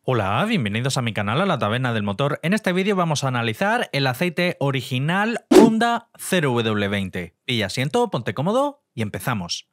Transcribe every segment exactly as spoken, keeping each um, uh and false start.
Hola, bienvenidos a mi canal, a la Taberna del Motor. En este vídeo vamos a analizar el aceite original Honda cero W veinte. Pilla asiento, ponte cómodo y empezamos.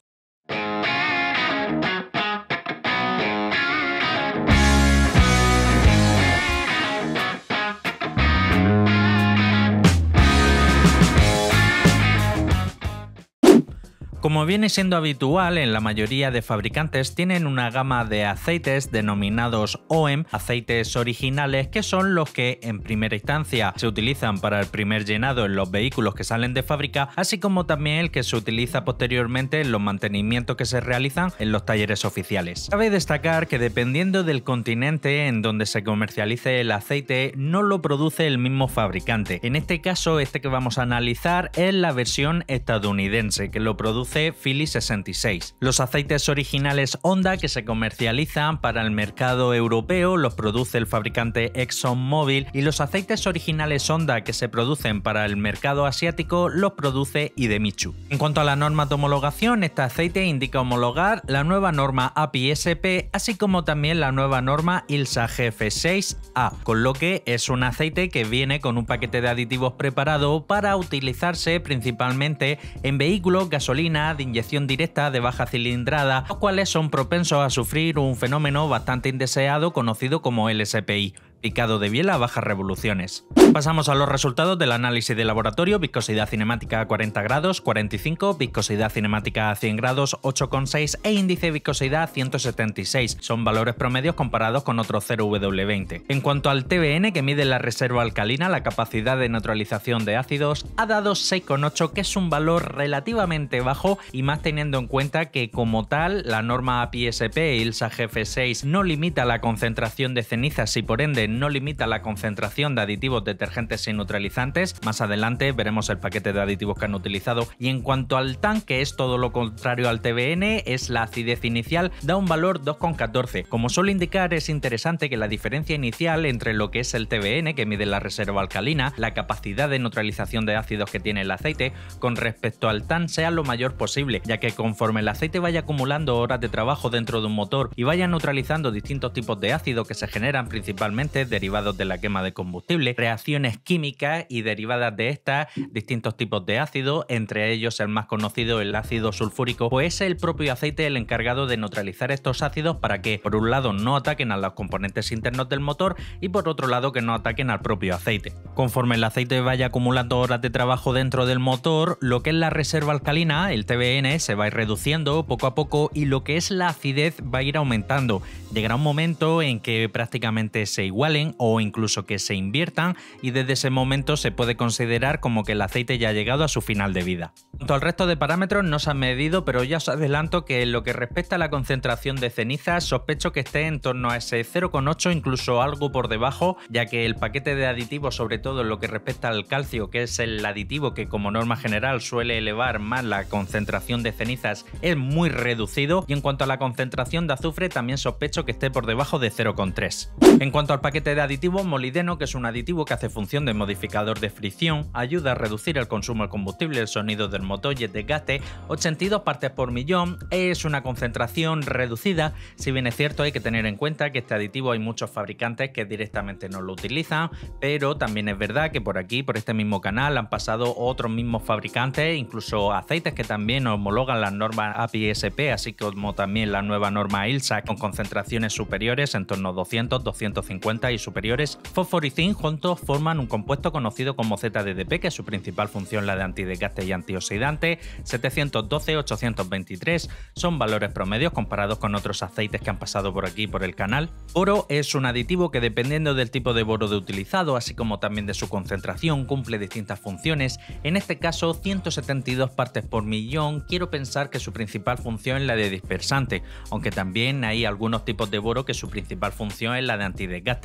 Como viene siendo habitual en la mayoría de fabricantes, tienen una gama de aceites denominados O E M, aceites originales, que son los que en primera instancia se utilizan para el primer llenado en los vehículos que salen de fábrica, así como también el que se utiliza posteriormente en los mantenimientos que se realizan en los talleres oficiales. Cabe destacar que dependiendo del continente en donde se comercialice el aceite, no lo produce el mismo fabricante. En este caso, este que vamos a analizar es la versión estadounidense, que lo produce Phillips sesenta y seis. Los aceites originales Honda que se comercializan para el mercado europeo los produce el fabricante ExxonMobil, y los aceites originales Honda que se producen para el mercado asiático los produce Idemitsu. En cuanto a la norma de homologación, este aceite indica homologar la nueva norma A P I S P, así como también la nueva norma I L S A G F seis A, con lo que es un aceite que viene con un paquete de aditivos preparado para utilizarse principalmente en vehículos gasolina de inyección directa de baja cilindrada, los cuales son propensos a sufrir un fenómeno bastante indeseado conocido como L S P I, picado de biela a bajas revoluciones. Pasamos a los resultados del análisis de laboratorio: viscosidad cinemática a cuarenta grados, cuarenta y cinco, viscosidad cinemática a cien grados, ocho coma seis e índice de viscosidad ciento setenta y seis. Son valores promedios comparados con otros cero W veinte. En cuanto al T B N, que mide la reserva alcalina, la capacidad de neutralización de ácidos, ha dado seis coma ocho, que es un valor relativamente bajo, y más teniendo en cuenta que como tal la norma A P I S P e I L S A G F seis no limita la concentración de cenizas y por ende no limita la concentración de aditivos detergentes y neutralizantes. Más adelante veremos el paquete de aditivos que han utilizado. Y en cuanto al T A N, que es todo lo contrario al T B N, es la acidez inicial, da un valor dos coma catorce. Como suele indicar, es interesante que la diferencia inicial entre lo que es el T B N, que mide la reserva alcalina, la capacidad de neutralización de ácidos que tiene el aceite, con respecto al T A N sea lo mayor posible, ya que conforme el aceite vaya acumulando horas de trabajo dentro de un motor y vaya neutralizando distintos tipos de ácidos que se generan principalmente derivados de la quema de combustible, reacciones químicas y derivadas de estas, distintos tipos de ácido, entre ellos el más conocido, el ácido sulfúrico, pues es el propio aceite el encargado de neutralizar estos ácidos para que, por un lado, no ataquen a los componentes internos del motor y por otro lado que no ataquen al propio aceite. Conforme el aceite vaya acumulando horas de trabajo dentro del motor, lo que es la reserva alcalina, el T B N, se va a ir reduciendo poco a poco y lo que es la acidez va a ir aumentando. Llegará un momento en que prácticamente se igualen o incluso que se inviertan, y desde ese momento se puede considerar como que el aceite ya ha llegado a su final de vida. En cuanto al resto de parámetros no se han medido, pero ya os adelanto que en lo que respecta a la concentración de cenizas sospecho que esté en torno a ese cero coma ocho, incluso algo por debajo, ya que el paquete de aditivos, sobre todo en lo que respecta al calcio, que es el aditivo que como norma general suele elevar más la concentración de cenizas, es muy reducido, y en cuanto a la concentración de azufre también sospecho que esté por debajo de cero coma tres. En cuanto al paquete de aditivos, molibdeno, que es un aditivo que hace función de modificador de fricción, ayuda a reducir el consumo de combustible, el sonido del motor y el desgaste, ochenta y dos partes por millón, es una concentración reducida. Si bien es cierto, hay que tener en cuenta que este aditivo hay muchos fabricantes que directamente no lo utilizan, pero también es verdad que por aquí, por este mismo canal, han pasado otros mismos fabricantes, incluso aceites que también homologan las normas A P I S P, así como también la nueva norma I L S A, con concentraciones superiores en torno a doscientos, doscientos cincuenta y superiores. Fósforo y zinc juntos forman un compuesto conocido como Z D D P, que es su principal función la de antidesgaste y antioxidante. setecientos doce, ochocientos veintitrés son valores promedios comparados con otros aceites que han pasado por aquí por el canal. Boro es un aditivo que, dependiendo del tipo de boro de utilizado, así como también de su concentración, cumple distintas funciones. En este caso, ciento setenta y dos partes por millón, quiero pensar que su principal función es la de dispersante, aunque también hay algunos tipos de boro que su principal función es la de antidesgaste.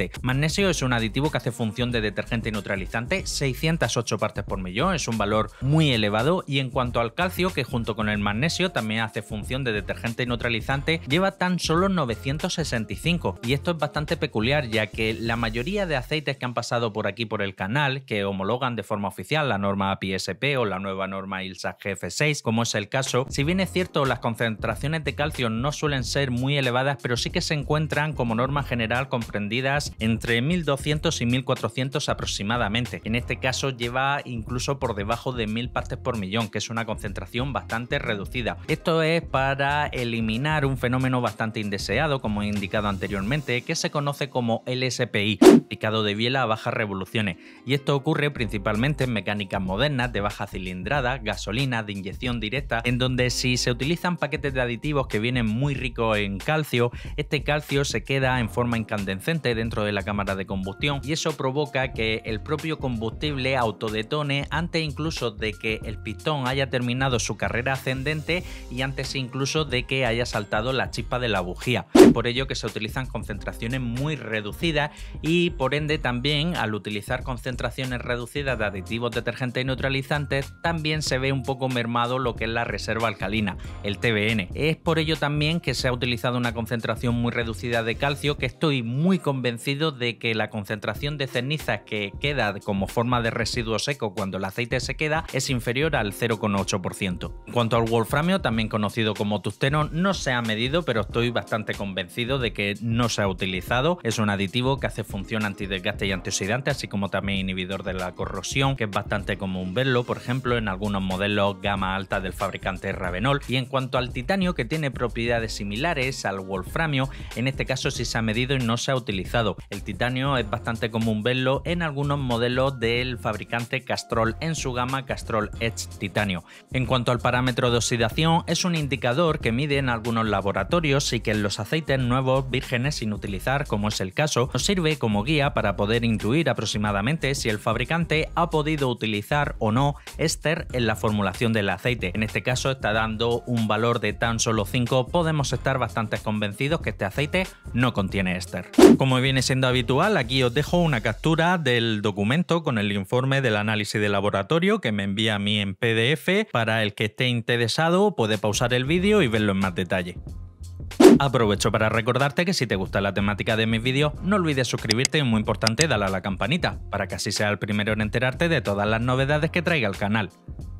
aceite. Magnesio es un aditivo que hace función de detergente y neutralizante, seiscientas ocho partes por millón, es un valor muy elevado. Y en cuanto al calcio, que junto con el magnesio también hace función de detergente y neutralizante, lleva tan solo novecientos sesenta y cinco. Y esto es bastante peculiar, ya que la mayoría de aceites que han pasado por aquí por el canal, que homologan de forma oficial la norma A P I S P o la nueva norma I L S A G F seis, como es el caso, si bien es cierto las concentraciones de calcio no suelen ser muy elevadas, pero sí que se encuentran como norma general comprendidas entre mil doscientos y mil cuatrocientos aproximadamente. En este caso lleva incluso por debajo de mil partes por millón, que es una concentración bastante reducida. Esto es para eliminar un fenómeno bastante indeseado, como he indicado anteriormente, que se conoce como L S P I, picado de biela a bajas revoluciones, y esto ocurre principalmente en mecánicas modernas de baja cilindrada, gasolina de inyección directa, en donde si se utilizan paquetes de aditivos que vienen muy ricos en calcio, este calcio se queda en forma incandescente dentro de la cámara de combustión y eso provoca que el propio combustible autodetone antes incluso de que el pistón haya terminado su carrera ascendente y antes incluso de que haya saltado la chispa de la bujía. Por ello que se utilizan concentraciones muy reducidas y por ende también al utilizar concentraciones reducidas de aditivos detergentes y neutralizantes también se ve un poco mermado lo que es la reserva alcalina, el T B N. Es por ello también que se ha utilizado una concentración muy reducida de calcio, que estoy muy convencido de que la concentración de cenizas que queda como forma de residuo seco cuando el aceite se queda es inferior al cero coma ocho por ciento. En cuanto al wolframio, también conocido como tungsteno, no se ha medido, pero estoy bastante convencido de que no se ha utilizado. Es un aditivo que hace función antidesgaste y antioxidante, así como también inhibidor de la corrosión, que es bastante común verlo, por ejemplo, en algunos modelos gama alta del fabricante Ravenol. Y en cuanto al titanio, que tiene propiedades similares al wolframio, en este caso sí se ha medido y no se ha utilizado. El titanio es bastante común verlo en algunos modelos del fabricante Castrol en su gama Castrol Edge Titanio. En cuanto al parámetro de oxidación, es un indicador que mide en algunos laboratorios y que en los aceites nuevos vírgenes sin utilizar, como es el caso, nos sirve como guía para poder intuir aproximadamente si el fabricante ha podido utilizar o no éster en la formulación del aceite. En este caso está dando un valor de tan solo cinco, podemos estar bastante convencidos que este aceite no contiene éster. Como viene siendo habitual, aquí os dejo una captura del documento con el informe del análisis de laboratorio que me envía a mí en P D F. Para el que esté interesado puede pausar el vídeo y verlo en más detalle. Aprovecho para recordarte que si te gusta la temática de mis vídeos, no olvides suscribirte y, muy importante, darle a la campanita, para que así seas el primero en enterarte de todas las novedades que traiga el canal.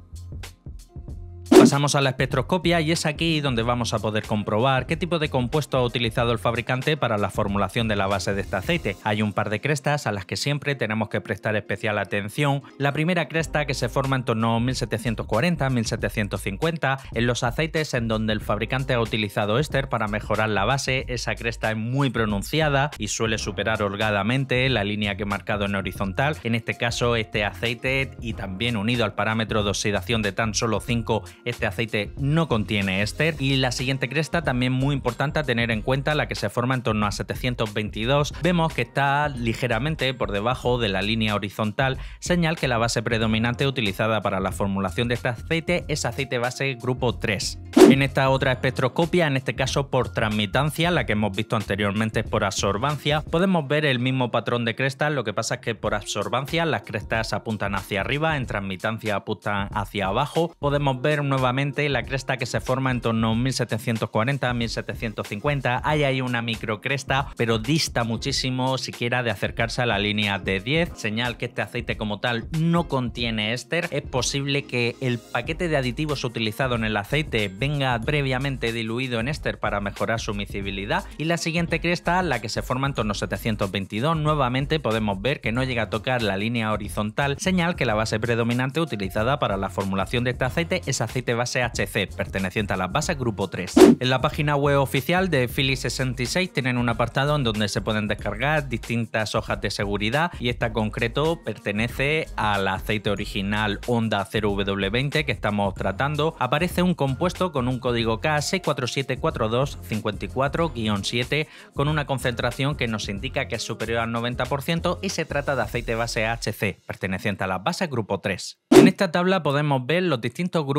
Pasamos a la espectroscopia y es aquí donde vamos a poder comprobar qué tipo de compuesto ha utilizado el fabricante para la formulación de la base de este aceite. Hay un par de crestas a las que siempre tenemos que prestar especial atención. La primera cresta, que se forma en torno a mil setecientos cuarenta a mil setecientos cincuenta, en los aceites en donde el fabricante ha utilizado éster para mejorar la base. Esa cresta es muy pronunciada y suele superar holgadamente la línea que he marcado en horizontal. En este caso, este aceite, y también unido al parámetro de oxidación de tan solo cinco, este aceite no contiene éster. Y la siguiente cresta, también muy importante a tener en cuenta, la que se forma en torno a setecientos veintidós, vemos que está ligeramente por debajo de la línea horizontal, señal que la base predominante utilizada para la formulación de este aceite es aceite base grupo tres. En esta otra espectroscopia, en este caso por transmitancia, la que hemos visto anteriormente es por absorbancia, podemos ver el mismo patrón de crestas, lo que pasa es que por absorbancia las crestas apuntan hacia arriba, en transmitancia apuntan hacia abajo. Podemos ver nuevamente la cresta que se forma en torno a mil setecientos cuarenta a mil setecientos cincuenta, hay ahí una microcresta, pero dista muchísimo siquiera de acercarse a la línea de diez, señal que este aceite como tal no contiene éster. Es posible que el paquete de aditivos utilizado en el aceite venga previamente diluido en éster para mejorar su miscibilidad. Y la siguiente cresta, la que se forma en torno a setecientos veintidós, nuevamente podemos ver que no llega a tocar la línea horizontal, señal que la base predominante utilizada para la formulación de este aceite es aceite base H C, perteneciente a la base grupo tres. En la página web oficial de Phillips sesenta y seis tienen un apartado en donde se pueden descargar distintas hojas de seguridad, y esta en concreto pertenece al aceite original Honda cero W veinte que estamos tratando. Aparece un compuesto con un código K seis cuatro siete cuatro dos cinco cuatro guion siete con una concentración que nos indica que es superior al noventa por ciento y se trata de aceite base H C, perteneciente a la base grupo tres. En esta tabla podemos ver los distintos grupos en donde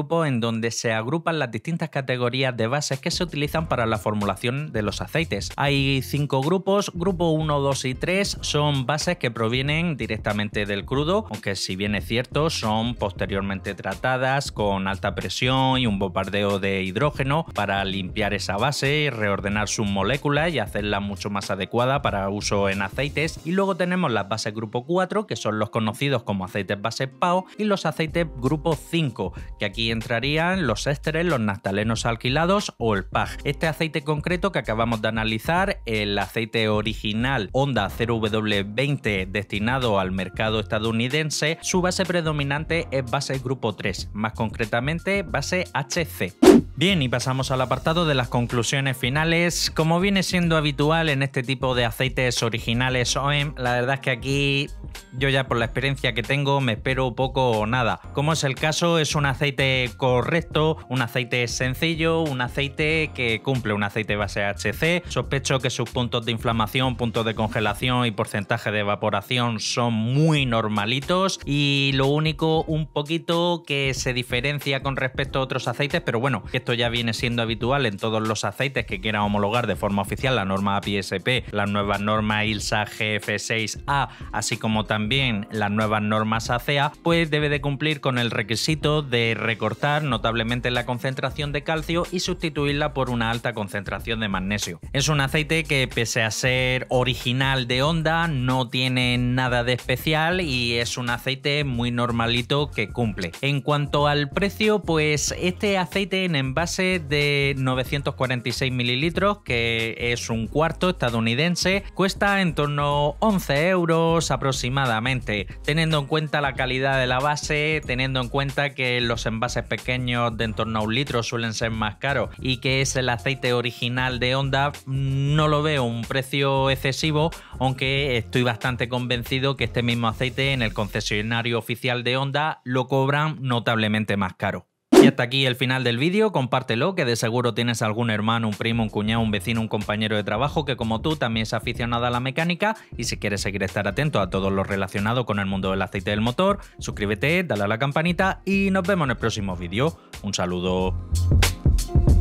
donde se agrupan las distintas categorías de bases que se utilizan para la formulación de los aceites. Hay cinco grupos, grupo uno, dos y tres son bases que provienen directamente del crudo, aunque si bien es cierto son posteriormente tratadas con alta presión y un bombardeo de hidrógeno para limpiar esa base, reordenar sus moléculas y hacerla mucho más adecuada para uso en aceites. Y luego tenemos las bases grupo cuatro, que son los conocidos como aceites base P A O, y los aceites grupo cinco, que aquí entrarían los ésteres, los naftalenos alquilados o el P A G. Este aceite concreto que acabamos de analizar, el aceite original Honda cero W veinte destinado al mercado estadounidense, su base predominante es base grupo tres, más concretamente base H C. Bien, y pasamos al apartado de las conclusiones finales. Como viene siendo habitual en este tipo de aceites originales O E M, la verdad es que aquí yo ya por la experiencia que tengo me espero poco o nada. Como es el caso, es un aceite correcto, un aceite sencillo, un aceite que cumple un aceite base H C. Sospecho que sus puntos de inflamación, puntos de congelación y porcentaje de evaporación son muy normalitos, y lo único un poquito que se diferencia con respecto a otros aceites, pero bueno, que esto ya viene siendo habitual en todos los aceites que quieran homologar de forma oficial la norma A P I S P, la nueva norma I L S A G F seis A, así como también las nuevas normas A C A, pues debe de cumplir con el requisito de recortar notablemente la concentración de calcio y sustituirla por una alta concentración de magnesio. Es un aceite que, pese a ser original de Honda, no tiene nada de especial y es un aceite muy normalito que cumple. En cuanto al precio, pues este aceite en envase de novecientos cuarenta y seis mililitros, que es un cuarto estadounidense, cuesta en torno a once euros aproximadamente. Teniendo en cuenta la calidad de la base, teniendo en cuenta que los envases pequeños de en torno a un litro suelen ser más caros y que es el aceite original de Honda, no lo veo un precio excesivo, aunque estoy bastante convencido que este mismo aceite en el concesionario oficial de Honda lo cobran notablemente más caro. Y hasta aquí el final del vídeo. Compártelo, que de seguro tienes algún hermano, un primo, un cuñado, un vecino, un compañero de trabajo que como tú también es aficionado a la mecánica, y si quieres seguir estar atento a todo lo relacionado con el mundo del aceite del motor, suscríbete, dale a la campanita y nos vemos en el próximo vídeo. Un saludo.